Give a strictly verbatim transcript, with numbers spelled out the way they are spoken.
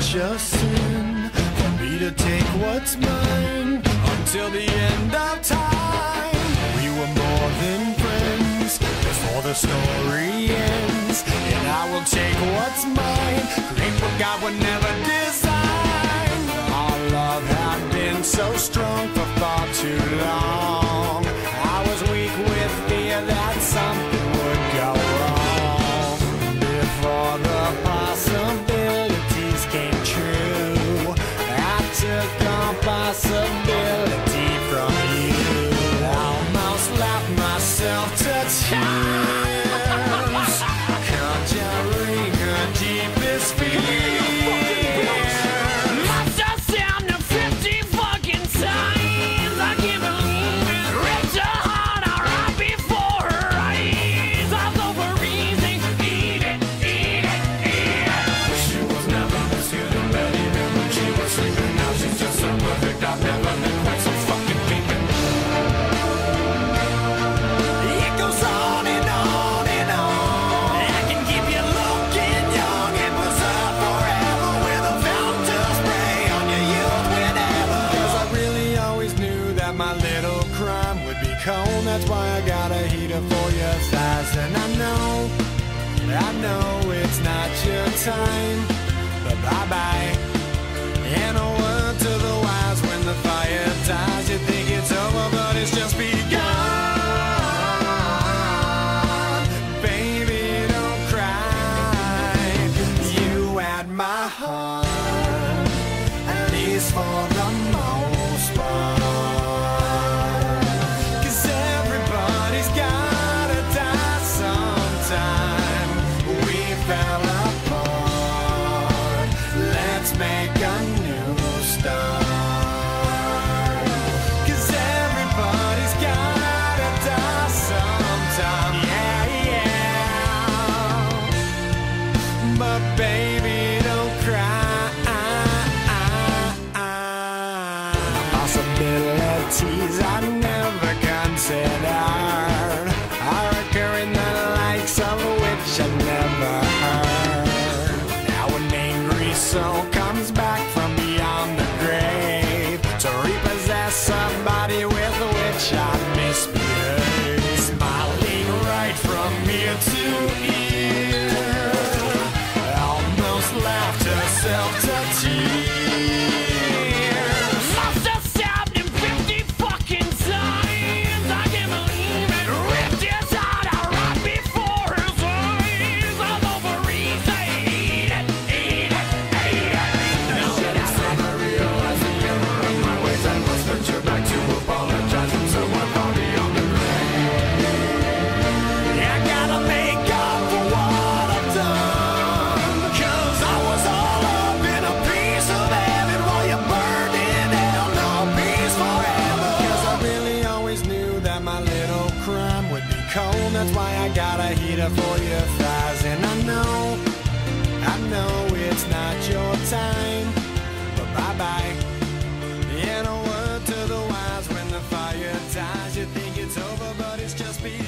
such a sin for me to take what's mine until the end of time. We were more than friends before the story ends, and I will take what's mine, create what God would never design. Our love had been so strong for far too long. I was weak with fear that something would go wrong before the possibilities came true. I took on possibility from you. I almost laughed myself to tears, conjuring her deepest fears. That's why I got a heater for your thighs. And I know, I know it's not your time, but bye-bye. And a word to the wise, when the fire dies, you think it's over, but it's just begun. Baby, don't cry. You had my heart, at least for the most part. Baby, don't cry. Possibilities I never considered are occurring, the likes of which I never heard. Now an angry soul comes back from beyond the grave to repossess somebody with which I misbehaved. Smiling right from ear to ear, laughed herself to tears. Must have stabbed him fifty fucking times. I can't believe it. Ripped his heart out right before his eyes. All over easy. Eat it, eat it, eat it. Now that I said I realized the error of my ways, I must venture back to apologize from someone far beyond the grave. I gotta make up for what I've done. That's why I got a heater for your thighs. And I know, I know it's not your time, but bye-bye. And a word to the wise, when the fire dies, you think it's over, but it's just begun.